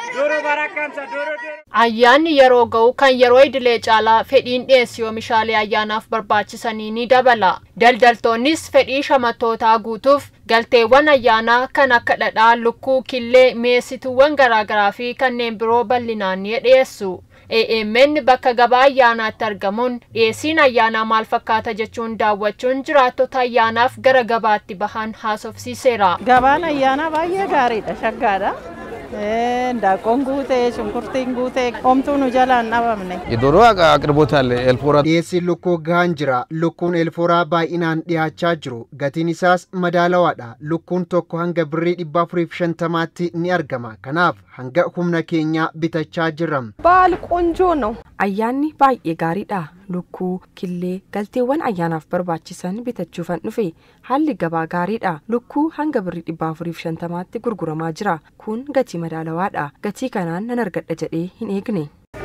Ayyaanni yeroo ga'u kan yeroo idilee caalaa fedhiin dhiyeessii oomishaalee ayyaanaaf barbaachisanii ni dabala. Daldaltoonnis fedhii shamattootaa guutuuf galteewwan ayyaanaa kan akka dhadhaa, lukkuu, killee, mi'eessituuwwan garaagaraa fi kanneen biroo bal'inaan ni dhiyeessu. AMN bakka gabaa ayyaanaatti argamuun dhiyeessiin ayyaanaa maal fakkaata jechuun daawwachuun jiraattota ayyaanaaf gara gabaatti bahan haasofsiiseera. Gabaan ayyaanaa baay'ee gaariidha, shaggaadha. Daaqoon guutee, shunkurtiin guutee, homtuun jalaan dhabamne. Yeroo aqirbootaa elfoora. Dhiyeessiin lukkuu gahaan jira. Lukkuun elfooraa baay'inaan dhiyaachaa jiru. Gatiin isaas madaalawaadha. Lukkuun tokko hanga birrii 450tti ni argama. Kanaaf hanga humna keenya bitachaa jirra. Baal qoonjoo ነው. Ayyaanni baay'ee gaariidha. Lukkuu, killee, galteewwan ayyaanaaf barbaachisan bitachuufan dhufe. Haalli gabaa gaariidha. Lukkuu hanga birrii 450tti gurguramaa jira. Kun gatii madaalawaadha. Gatii kanaan nan argadha jedhee hin eegne.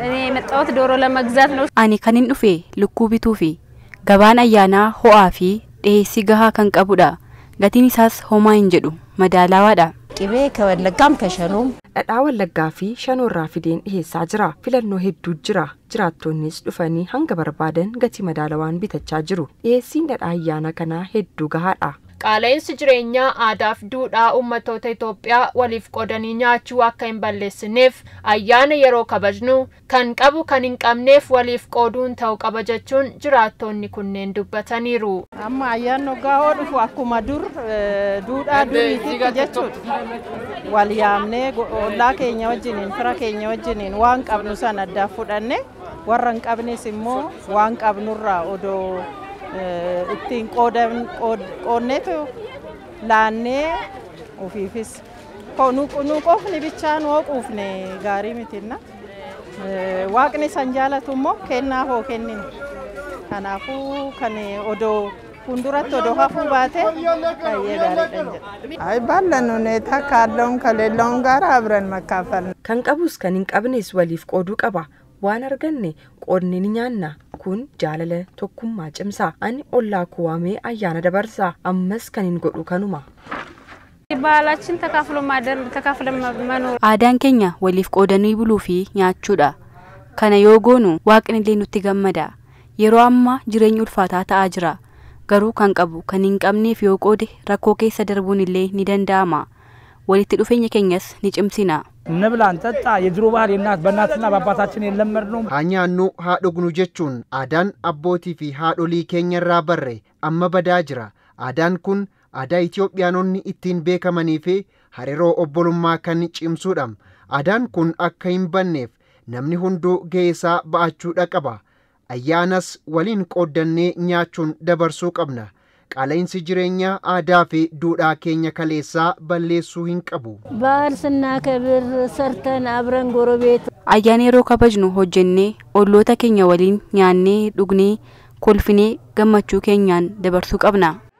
Ani kanin dhufe lukkuu bituu fi gabaan ayyaanaa ho'aa fi dhiyeessii gahaa kan qabudha. Gatiin isaas homaa hin jedhu, madaalawaadha. Qibee kawallaggaam kashanuum. Dhadhaa wallaggaa fi shanoorraa fideen dhiyeessaa jira. Filannoo hedduu jira. Jiraattonnis dhufanii hanga barbaadan gatii madaalawaan bitachaa jiru. Dhiyeessiin dhadhaa ayyaana kanaa hedduu gahaadha. Qaala'insi jireenyaa aadaaf duudhaa uummattoota Itoophiyaa waliif qoodanii nyaachuu akka hin balleessineef ayyaana yeroo kabajnu kan qabu kan hin qabneef waliif qooduun ta'uu qaba jechuun jiraattonni kunneen dubbataniiru. Amma ayyaanni hoggaa dhufu akkuma duudhaa duriitti jechuudha. Wal yaamnee ollaa keenya wajjiniin, fira keenya wajjiniin waan qabnu sana addaa fudhanne warra hin qabnes immoo waan qabnurraa odoo ittiin qoonneetu laannee ofiifis nu qofni bichaan hoo quufne gaarii mitinna waaqni san jaalatu immoo kennaa hoo kennin kanaafuu kan odoo fuulduratti odoo hafuu baate baay'ee gaariidha jedha. Ay bal'aan huneeta kaalloon kaleelloon gaara abran makkaafalna. Kan qabus kan hin qabnes waliif qooduu qaba. Waan arganne qoodni ni nyaanna. Kun jaalala tokkummaa cimsaa. Ani ollaa kuwaamee ayyaana dabarsaa. Ammas kan hin godhu kanuma. Aadaan keenya waliif qoodanii buluu fi nyaachuudha. Kana yoo goonu waaqni illee nutti gammada. Yeroo ammaa jireenyi ulfaataa ta'aa jira. Garuu kan qabu kan hin qabneef yoo qoode rakkoo keessa darbuun illee ni danda'ama. Walitti dhufeenya keenyas ni cimsina. Nablaan tatta የድሮ ባህል የእናት በእናትና በአባታችን የለመድነው Haanyaannu haa dhugnu jechuun aadaan abbootii fi haadholii keenyarraa barre amma badaa jira. Aadaan kun aadaa Itoophiyaanonni ittiin beekamanii fi hariiroo obbolummaa kan cimsuudha. Aadaan kun akka hin banneef namni hunduu ga'eesaa ba'achuudha qaba. Ayyaanas waliin qooddannee nyaachuun dabarsuu qabna. Qaala'insi jireenyaa aadaa fi duudhaa keenya kaleessaa balleessuu hin qabu. Baal sinaakabir sartan abran gorobeet. Ayyaana yeroo kabajnu hojjennee olloota keenya waliin nyaannee dhugnee kolfinee gammachuu keenyaan dabarsuu qabna.